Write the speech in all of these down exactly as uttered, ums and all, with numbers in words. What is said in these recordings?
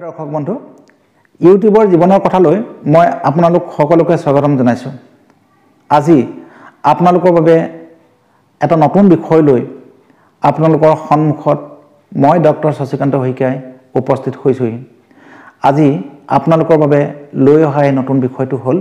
প্ৰিয় দৰ্শক বন্ধু ইউটিউবৰ জীৱনৰ কথালৈ মই আপোনালোক সকলোকে স্বাগতম জনাইছোঁ। আজি আপোনালোকৰ বাবে এটা নতুন বিষয় লৈ আপোনালোকৰ সন্মুখত মই ডক্টৰ শশীকান্ত শইকীয়াই উপস্থিত হৈছোঁ। আজি আপোনালোকৰ বাবে লৈ অহা এই নতুন বিষয়টো হ'ল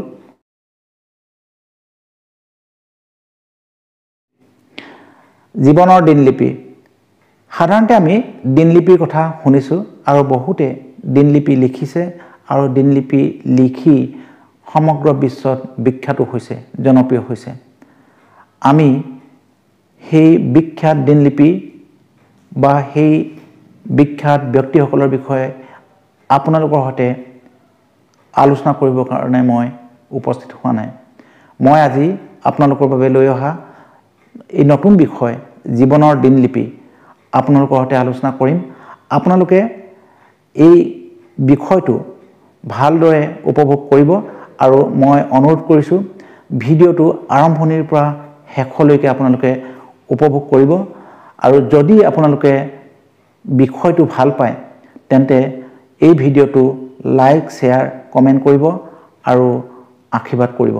জীৱনৰ দিনলিপি। সাধাৰণতে আমি দিনলিপিৰ কথা শুনিছোঁ আৰু বহুতে দিনলিপি লিখিছে আৰু দিনলিপি লিখি সমগ্ৰ বিশ্বত বিখ্যাত হৈছে, জনপ্ৰিয় হৈছে। আমি সেই বিখ্যাত দিনলিপি বা সেই বিখ্যাত ব্যক্তিসকলৰ বিষয়ে আপোনালোকৰ সৈতে আলোচনা কৰিবৰ কাৰণে মই উপস্থিত হোৱা নাই। মই আজি আপোনালোকৰ বাবে লৈ অহা এই নতুন বিষয় জীৱনৰ দিনলিপি আপোনালোকৰ সৈতে আলোচনা কৰিম। আপোনালোকে এই বিষয়টো ভালদৰে উপভোগ কৰিব আৰু মই অনুৰোধ কৰিছোঁ ভিডিঅ'টো আৰম্ভণিৰ পৰা শেষলৈকে আপোনালোকে উপভোগ কৰিব আৰু যদি আপোনালোকে বিষয়টো ভাল পায় তেন্তে এই ভিডিঅ'টো লাইক, শ্বেয়াৰ, কমেণ্ট কৰিব আৰু আশীৰ্বাদ কৰিব।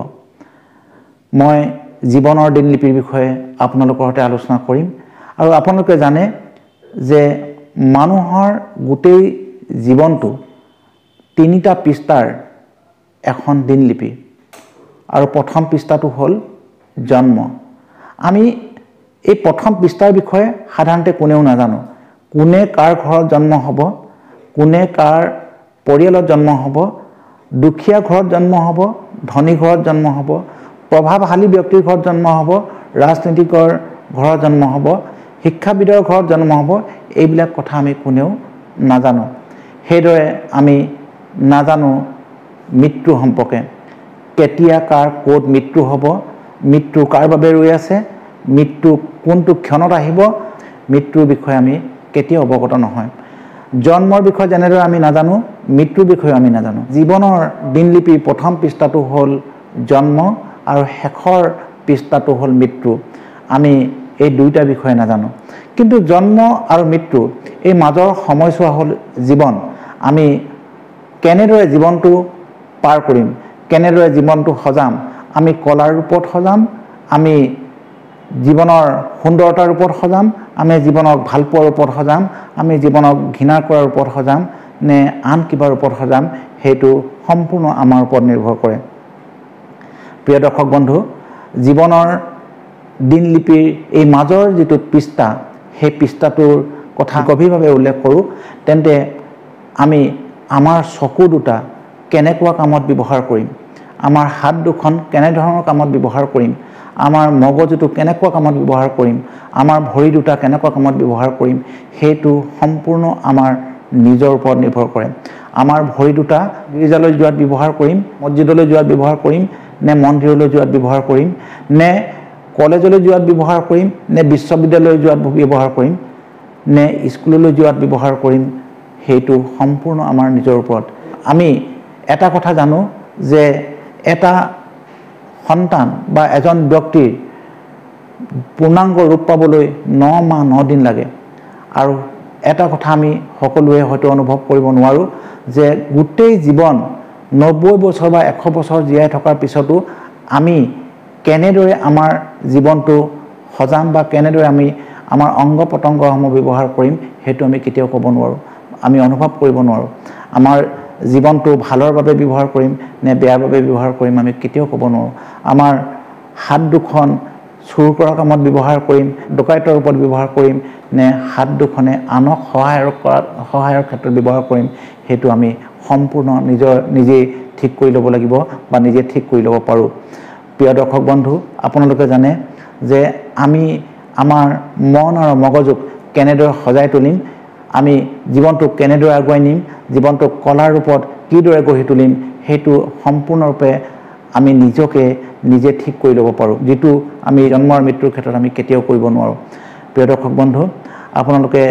মই জীৱনৰ দিনলিপিৰ বিষয়ে আপোনালোকৰ সৈতে আলোচনা কৰিম আৰু আপোনালোকে জানে যে মানুহৰ গোটেই জীৱনটো তিনিটা পৃষ্ঠাৰ এখন দিনলিপি আৰু প্ৰথম পৃষ্ঠাটো হ'ল জন্ম। আমি এই প্ৰথম পৃষ্ঠাৰ বিষয়ে সাধাৰণতে কোনেও নাজানো। কোনে কাৰ ঘৰত জন্ম হ'ব, কোনে কাৰ পৰিয়ালত জন্ম হ'ব, দুখীয়া ঘৰত জন্ম হ'ব, ধনী ঘৰত জন্ম হ'ব, প্ৰভাৱশালী ব্যক্তিৰ ঘৰত জন্ম হ'ব, ৰাজনীতিকৰ ঘৰত জন্ম হ'ব, শিক্ষাবিদৰ ঘৰত জন্ম হ'ব, এইবিলাক কথা আমি কোনেও নাজানো। সেইদৰে আমি নাজানো মৃত্যু সম্পৰ্কে। কেতিয়া কাৰ ক'ত মৃত্যু হ'ব, মৃত্যু কাৰ বাবে ৰৈ আছে, মৃত্যু কোনটো ক্ষণত আহিব, মৃত্যুৰ বিষয়ে আমি কেতিয়াও অৱগত নহয়। জন্মৰ বিষয়ে যেনেদৰে আমি নাজানো, মৃত্যুৰ বিষয়ে আমি নাজানো। জীৱনৰ দিনলিপিৰ প্ৰথম পৃষ্ঠাটো হ'ল জন্ম আৰু শেষৰ পৃষ্ঠাটো হ'ল মৃত্যু। আমি এই দুইটা বিষয়ে নাজানো। কিন্তু জন্ম আৰু মৃত্যু এই মাজৰ সময়ছোৱা হ'ল জীৱন। আমি কেনেদৰে জীৱনটো পাৰ কৰিম, কেনেদৰে জীৱনটো সজাম, আমি কলাৰ ৰূপত সজাম, আমি জীৱনৰ সুন্দৰতাৰ ৰূপত সজাম, আমি জীৱনক ভাল পোৱাৰ ৰূপত সজাম, আমি জীৱনক ঘৃণা কৰাৰ ৰূপত সজাম নে আন কিবাৰ ৰূপত সজাম, সেইটো সম্পূৰ্ণ আমাৰ ওপৰত নিৰ্ভৰ কৰে। প্ৰিয় দৰ্শক বন্ধু, জীৱনৰ দিনলিপিৰ এই মাজৰ যিটো পৃষ্ঠা, সেই পৃষ্ঠাটোৰ কথা গভীৰভাৱে উল্লেখ কৰোঁ তেন্তে আমি আমাৰ চকু দুটা কেনেকুৱা কামত ব্যৱহাৰ কৰিম, আমাৰ হাত দুখন কেনেধৰণৰ কামত ব্যৱহাৰ কৰিম, আমাৰ মগজুটো কেনেকুৱা কামত ব্যৱহাৰ কৰিম, আমাৰ ভৰি দুটা কেনেকুৱা কামত ব্যৱহাৰ কৰিম, সেইটো সম্পূৰ্ণ আমাৰ নিজৰ ওপৰত নিৰ্ভৰ কৰে। আমাৰ ভৰি দুটা গীৰ্জালৈ যোৱাত ব্যৱহাৰ কৰিম, মছজিদলৈ যোৱাত ব্যৱহাৰ কৰিম নে মন্দিৰলৈ যোৱাত ব্যৱহাৰ কৰিম, নে কলেজলৈ যোৱাত ব্যৱহাৰ কৰিম, নে বিশ্ববিদ্যালয়লৈ যোৱাত ব্যৱহাৰ কৰিম, নে স্কুললৈ যোৱাত ব্যৱহাৰ কৰিম, সেইটো সম্পূৰ্ণ আমাৰ নিজৰ ওপৰত। আমি এটা কথা জানো যে এটা সন্তান বা এজন ব্যক্তিৰ পূৰ্ণাংগ ৰূপ পাবলৈ ন মাহ ন দিন লাগে আৰু এটা কথা আমি সকলোৱে হয়তো অনুভৱ কৰিব নোৱাৰোঁ যে গোটেই জীৱন নব্বৈ বছৰ বা এশ বছৰ জীয়াই থকাৰ পিছতো আমি কেনেদৰে আমাৰ জীৱনটো সজাম বা কেনেদৰে আমি আমাৰ অংগ পতংগসমূহ ব্যৱহাৰ কৰিম, সেইটো আমি কেতিয়াও ক'ব নোৱাৰোঁ, আমি অনুভৱ কৰিব নোৱাৰোঁ। আমাৰ জীৱনটো ভালৰ বাবে ব্যৱহাৰ কৰিম নে বেয়াৰ বাবে ব্যৱহাৰ কৰিম, আমি কেতিয়াও ক'ব নোৱাৰোঁ। আমাৰ হাত দুখন চুৰ কৰাৰ কামত ব্যৱহাৰ কৰিম, ডকাইতৰ ওপৰত ব্যৱহাৰ কৰিম নে হাত দুখনে আনক সহায়ৰ কৰাত সহায়ৰ ক্ষেত্ৰত ব্যৱহাৰ কৰিম, সেইটো আমি সম্পূৰ্ণ নিজৰ নিজেই ঠিক কৰি ল'ব লাগিব বা নিজে ঠিক কৰি ল'ব পাৰোঁ। প্ৰিয় দৰ্শক বন্ধু, আপোনালোকে জানে যে আমি আমাৰ মন আৰু মগজুক কেনেদৰে সজাই তুলিম, আমি জীৱনটোক কেনেদৰে আগুৱাই নিম, জীৱনটোক কলাৰ ৰূপত কিদৰে গঢ়ি তুলিম, সেইটো সম্পূৰ্ণৰূপে আমি নিজকে নিজে ঠিক কৰি ল'ব পাৰোঁ, যিটো আমি জন্ম আৰু মৃত্যুৰ ক্ষেত্ৰত আমি কেতিয়াও কৰিব নোৱাৰোঁ। প্ৰিয় দৰ্শক বন্ধু, আপোনালোকে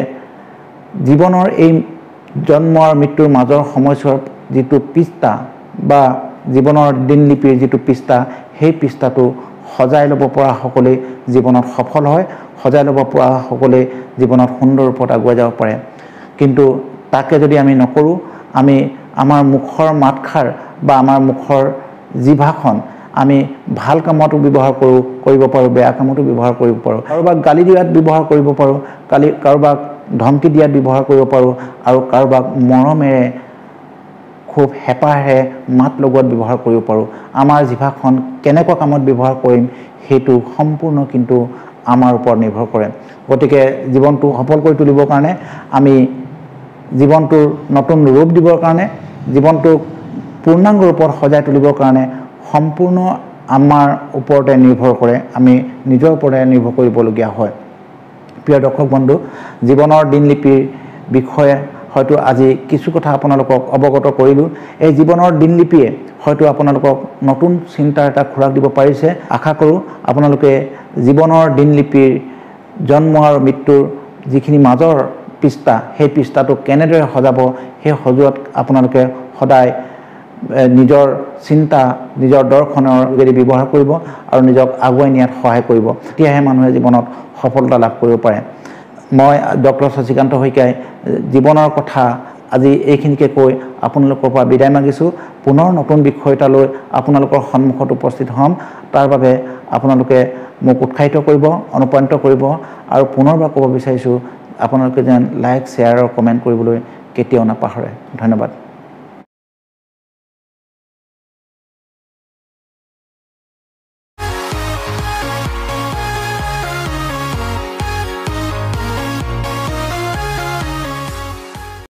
জীৱনৰ এই জন্ম আৰু মৃত্যুৰ মাজৰ সময়ছোৱাৰ যিটো পৃষ্ঠা বা জীৱনৰ দিনলিপিৰ যিটো পৃষ্ঠা, সেই পৃষ্ঠাটো সজাই ল'ব পৰা সকলোৱে জীৱনত সফল হয়, সজাই ল'ব পৰা সকলোৱে জীৱনত সুন্দৰ ৰূপত আগুৱাই যাব পাৰে। কিন্তু তাকে যদি আমি নকৰোঁ, আমি আমাৰ মুখৰ মাতখাৰ বা আমাৰ মুখৰ জিভাখন আমি ভাল কামতো ব্যৱহাৰ কৰোঁ কৰিব পাৰোঁ বেয়া কামতো ব্যৱহাৰ কৰিব পাৰোঁ কাৰোবাক গালি দিয়াত ব্যৱহাৰ কৰিব পাৰোঁ কালি কাৰোবাক ধমকি দিয়াত ব্যৱহাৰ কৰিব পাৰোঁ আৰু কাৰোবাক মৰমেৰে খুব হেঁপাহেৰে মাত লগোৱাত ব্যৱহাৰ কৰিব পাৰোঁ আমাৰ জিভাখন কেনেকুৱা কামত ব্যৱহাৰ কৰিম সেইটো সম্পূৰ্ণ কিন্তু আমাৰ ওপৰত নিৰ্ভৰ কৰে গতিকে জীৱনটো সফল কৰি তুলিবৰ কাৰণে আমি জীৱনটোৰ নতুন ৰূপ দিবৰ কাৰণে জীৱনটোক পূৰ্ণাংগ ৰূপত সজাই তুলিবৰ কাৰণে সম্পূৰ্ণ আমাৰ ওপৰতে নিৰ্ভৰ কৰে আমি নিজৰ ওপৰতে নিৰ্ভৰ কৰিবলগীয়া হয় প্ৰিয় দৰ্শক বন্ধু জীৱনৰ দিনলিপিৰ বিষয়ে হয়তো আজি কিছু কথা আপোনালোকক অৱগত কৰিলোঁ এই জীৱনৰ দিনলিপিয়ে হয়তো আপোনালোকক নতুন চিন্তাৰ এটা খোৰাক দিব পাৰিছে আশা কৰোঁ আপোনালোকে জীৱনৰ দিনলিপিৰ জন্ম আৰু মৃত্যুৰ যিখিনি মাজৰ পৃষ্ঠা সেই পৃষ্ঠাটো কেনেদৰে সজাব সেই সজোৱাত আপোনালোকে সদায় নিজৰ চিন্তা নিজৰ দৰ্শনৰ যোগেদি ব্যৱহাৰ কৰিব আৰু নিজক আগুৱাই নিয়াত সহায় কৰিব তেতিয়াহে মানুহে জীৱনত সফলতা লাভ কৰিব পাৰে মই ডক্টৰ শশীকান্ত শইকীয়াই জীৱনৰ কথা আজি এইখিনিকে কৈ আপোনালোকৰ পৰা বিদায় মাগিছোঁ পুনৰ নতুন বিষয় এটা লৈ আপোনালোকৰ সন্মুখত উপস্থিত হ'ম তাৰ বাবে আপোনালোকে মোক উৎসাহিত কৰিব অনুপ্ৰাণিত কৰিব আৰু পুনৰবাৰ ক'ব বিচাৰিছোঁ আপোনালোকে যেন লাইক শ্বেয়াৰ আৰু কমেণ্ট কৰিবলৈ কেতিয়াও নাপাহৰে ধন্যবাদ